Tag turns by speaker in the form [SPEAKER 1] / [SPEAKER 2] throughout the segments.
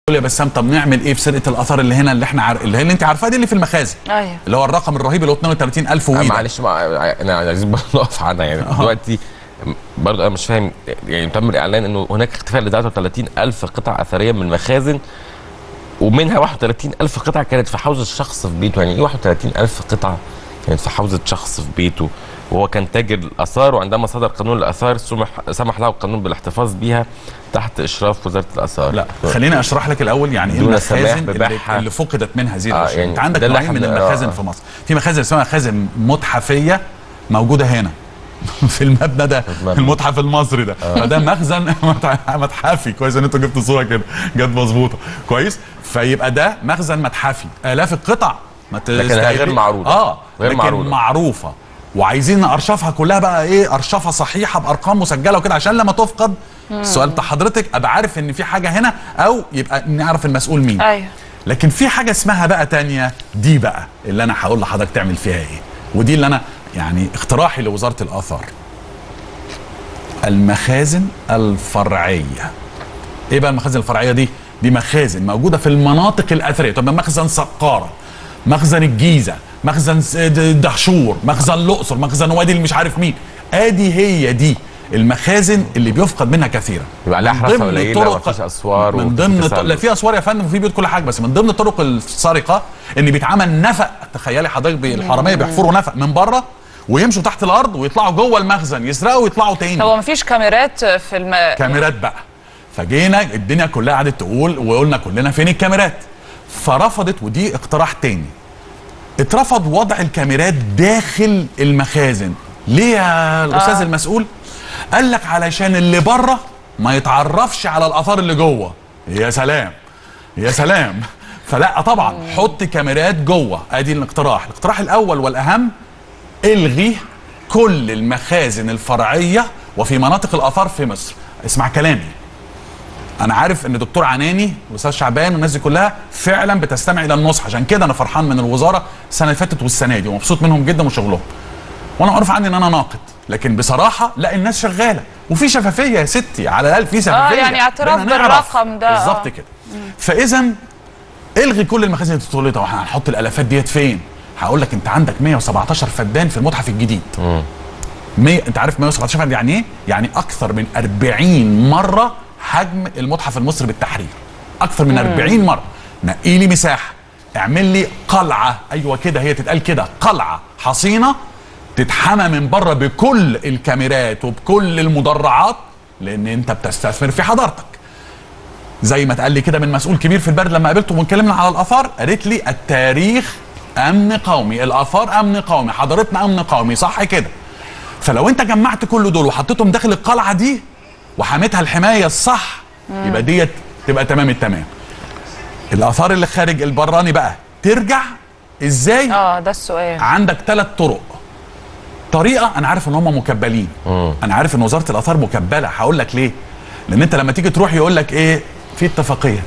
[SPEAKER 1] يا بسام طب نعمل ايه في سرقه الاثار اللي هنا اللي احنا اللي انت عارفاها دي اللي في المخازن؟
[SPEAKER 2] ايوه
[SPEAKER 1] اللي هو الرقم الرهيب اللي هو 32000 وي.
[SPEAKER 3] معلش انا عايزين نقف عنها يعني دلوقتي. برضه انا مش فاهم يعني تم الاعلان انه هناك اختفاء ل 33000 قطعه اثريه من المخازن، ومنها 31000 قطعه كانت في حوزه شخص في بيته. يعني ايه 31000 قطعه كانت في حوزه شخص في بيته وهو كان تاجر الاثار، وعندما صدر قانون الاثار سمح له القانون بالاحتفاظ بيها تحت اشراف وزاره الاثار؟
[SPEAKER 1] لا خليني اشرح لك الاول يعني ايه المخازن اللي فقدت منها هذه الاشياء.
[SPEAKER 3] يعني
[SPEAKER 1] انت عندك نوعين من المخازن في مصر. في مخازن اسمها مخازن متحفيه موجوده هنا في المبنى ده، المتحف المصري ده. فده مخزن متحفي. كويس ان انتوا جبتوا صوره كده جت مظبوطه كويس. فيبقى ده مخزن متحفي الاف القطع
[SPEAKER 3] لكن غير معروضه.
[SPEAKER 1] غير معروضه معروفه، وعايزين ارشفها كلها بقى ايه، ارشفها صحيحه بارقام مسجله وكده عشان لما تفقد السؤال بتاع حضرتك ابقى عارف ان في حاجه هنا او يبقى نعرف المسؤول مين.
[SPEAKER 2] ايوه.
[SPEAKER 1] لكن في حاجه اسمها بقى تانية، دي بقى اللي انا هقول لحضرتك تعمل فيها ايه، ودي اللي انا يعني اقتراحي لوزاره الاثار. المخازن الفرعيه. ايه بقى المخازن الفرعيه دي؟ دي مخازن موجوده في المناطق الاثريه. طب مخزن سقاره، مخزن الجيزه، مخزن دهشور، مخزن الاقصر، مخزن وادي اللي مش عارف مين. ادي هي دي المخازن اللي بيفقد منها كثيرا.
[SPEAKER 3] يبقى لها حراسه قليله ومفيش اسوار.
[SPEAKER 1] من ضمن لا في اسوار يا فندم وفي بيوت كل حاجه، بس من ضمن طرق السرقه ان بيتعمل نفق. تخيلي حضرتك الحراميه بيحفروا نفق من بره ويمشوا تحت الارض ويطلعوا جوه المخزن يسرقوا ويطلعوا تاني.
[SPEAKER 2] هو مفيش كاميرات في
[SPEAKER 1] كاميرات بقى. فجينا الدنيا كلها قعدت تقول وقلنا كلنا فين الكاميرات؟ فرفضت، ودي اقتراح تاني. اترفض وضع الكاميرات داخل المخازن. ليه يا الاستاذ المسؤول؟ قال لك علشان اللي بره ما يتعرفش على الاثار اللي جوه. يا سلام يا سلام. فلا طبعا حط كاميرات جوه. ادي الاقتراح. الاقتراح الاول والاهم، الغي كل المخازن الفرعيه وفي مناطق الاثار في مصر. اسمع كلامي، انا عارف ان دكتور عناني والاستاذ شعبان والناس دي كلها فعلا بتستمع الى النصح، عشان كده انا فرحان من الوزاره السنه اللي فاتت والسنه دي ومبسوط منهم جدا وشغلهم. وانا معروف عني ان انا ناقد، لكن بصراحه لا الناس شغاله وفي شفافيه يا ستي، على الاقل في شفافيه.
[SPEAKER 2] يعني اعتراف بالرقم ده.
[SPEAKER 1] بالظبط كده. فاذا الغي كل المخازن اللي تقول لي طب احنا هنحط الالافات ديت فين؟ هقول لك انت عندك 117 فدان في المتحف الجديد. انت عارف 117 فدان يعني ايه؟ يعني اكثر من 40 مره حجم المتحف المصري بالتحرير. اكثر من 40 مره. نقي لي مساحه، اعمل لي قلعه، ايوه كده هي تتقال كده، قلعه حصينه تتحمى من بره بكل الكاميرات وبكل المدرعات، لان انت بتستثمر في حضارتك. زي ما اتقال لي كده من مسؤول كبير في البلد لما قابلته واتكلمنا على الاثار، قالت لي التاريخ امن قومي، الاثار امن قومي، حضارتنا امن قومي، صح كده؟ فلو انت جمعت كل دول وحطيتهم داخل القلعه دي وحميتها الحمايه الصح، يبقى ديت تبقى تمام التمام. الاثار اللي خارج البراني بقى ترجع ازاي؟
[SPEAKER 2] ده السؤال.
[SPEAKER 1] عندك 3 طرق. طريقه انا عارف ان هم مكبلين. انا عارف ان وزاره الاثار مكبله. هقول لك ليه؟ لان انت لما تيجي تروح يقول لك ايه؟ في اتفاقيه.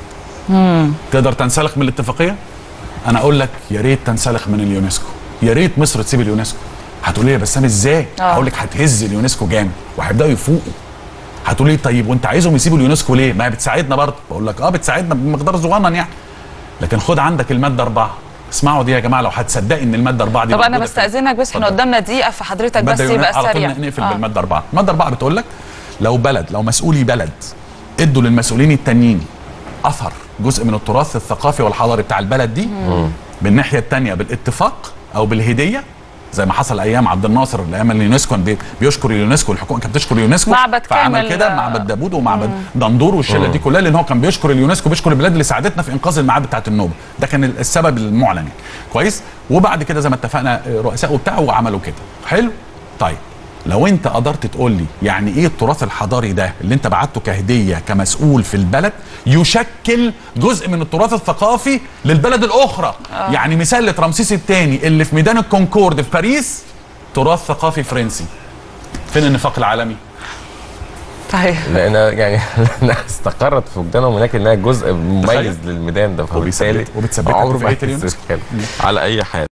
[SPEAKER 1] تقدر تنسلخ من الاتفاقيه؟ انا اقول لك يا ريت تنسلخ من اليونسكو، يا ريت مصر تسيب اليونسكو. هتقول لي يا بسام ازاي؟ هقول لك هتهز اليونسكو جامد وهيبداوا يفوقوا. هتقول لي طيب وانت عايزهم يسيبوا اليونسكو ليه؟ ما هي بتساعدنا برضه. بقول لك بتساعدنا بمقدار صغنن يعني. لكن خد عندك الماده 4. اسمعوا دي يا جماعه لو هتصدقي ان الماده 4 دي.
[SPEAKER 2] طب انا بستاذنك بس احنا قدامنا دقيقه، فحضرتك بس يبقى سريع.
[SPEAKER 1] نقفل بالماده 4. الماده 4 بتقول لك لو مسؤولي بلد ادوا للمسؤولين التانيين اثر جزء من التراث الثقافي والحضاري بتاع البلد دي بالناحيه الثانيه بالاتفاق او بالهديه، زي ما حصل ايام عبد الناصر، ايام اليونسكو بيشكر اليونسكو، الحكومه كانت بتشكر اليونسكو،
[SPEAKER 2] معبد
[SPEAKER 1] فعمل كده معبد دابود ومعبد دندور والشله دي كلها، لان هو كان بيشكر اليونسكو، بيشكر البلاد اللي ساعدتنا في انقاذ المعابد بتاعت النوبه. ده كان السبب المعلن يعني. كويس. وبعد كده زي ما اتفقنا رؤساء وبتاع وعملوا كده. حلو. طيب لو انت قدرت تقول لي يعني ايه التراث الحضاري ده اللي انت بعته كهديه كمسؤول في البلد يشكل جزء من التراث الثقافي للبلد الاخرى. يعني مثال رمسيس الثاني اللي في ميدان الكونكورد في باريس تراث ثقافي فرنسي. فين النفاق العالمي؟
[SPEAKER 2] طيب
[SPEAKER 3] لان يعني استقرت في وجدانهم هناك انها جزء مميز للميدان ده،
[SPEAKER 1] وبتثبت عمره في اليونسكو
[SPEAKER 3] على اي حال.